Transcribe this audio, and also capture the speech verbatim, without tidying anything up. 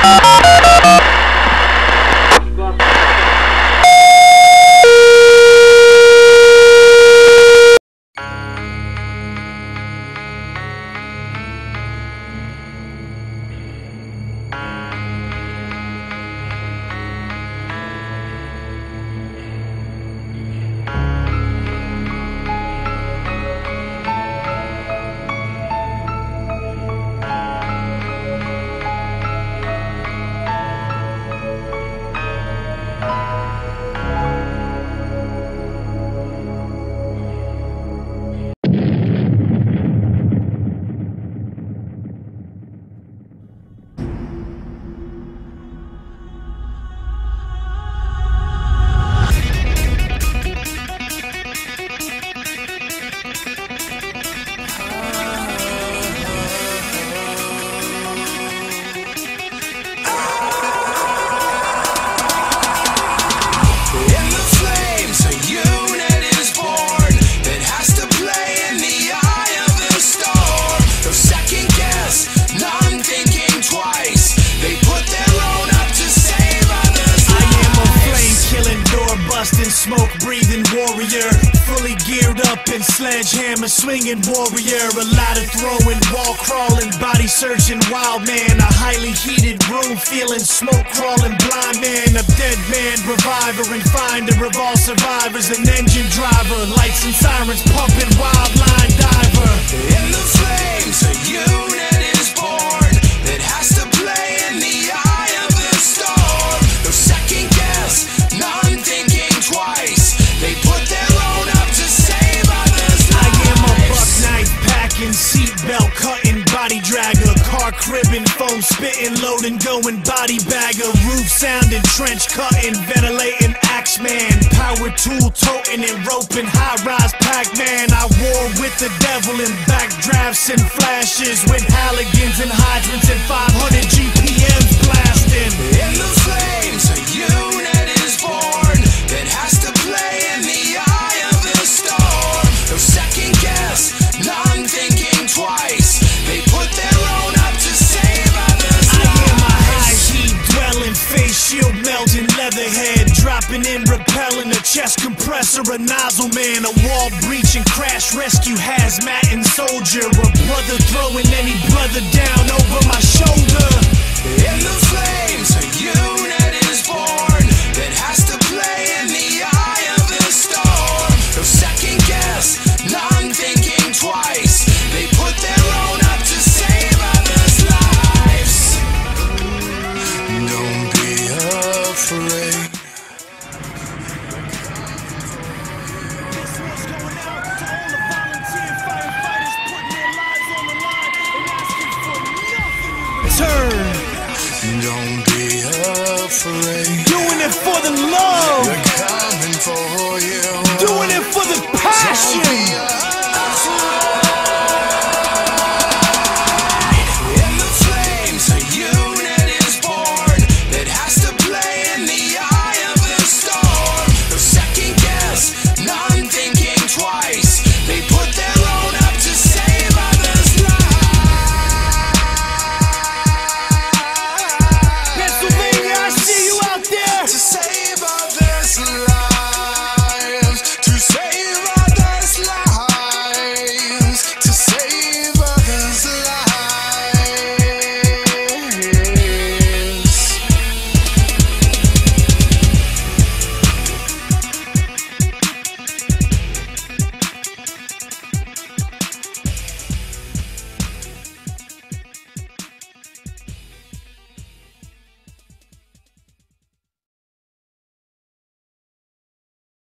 Smoke-breathing warrior, fully geared up and sledgehammer swinging warrior. A ladder throwing, wall crawling, body searching wild man. A highly heated room feeling smoke crawling blind man. A dead man reviver and finder of all survivors. An engine driver, lights and sirens pumping, wild line diver. In the flames a unit is born that has to play in the eye of the storm. No second guess, none thinking twice. They put their own up to save others' lives. I am a buck knife packing, seatbelt cutting, body dragger, car cribbing, foam spitting, loading, going body bagger, roof sounding, trench cutting, ventilating, axe man, power tool toting and roping, high rise Pac-Man. I war with the devil in backdrafts and flashes, with Halligans and hydrants and five hundred G P Ms blasting. In the flames a unit is born that has to play in the eye of the storm. No second guess, none thinking twice. They put their own up to save others' lives. I am a high heat dwelling, face shield melting, leatherhead dropping in, repelling, a chest compressor, a nozzle man, a wall breaching, crash rescue, hazmat and soldier, a brother throwing any brother down over my shoulder. In the flames a unit is born that has to play in the eye of the storm. No second guess, none thinking twice. They put their own up to save others' lives. Don't be afraid. This one's going out to all the volunteer firefighters putting their lives on the line and asking for nothing in return. Don't be afraid. Doing it for the love. They're coming for you. Doing it for the passion. Don't be afraid.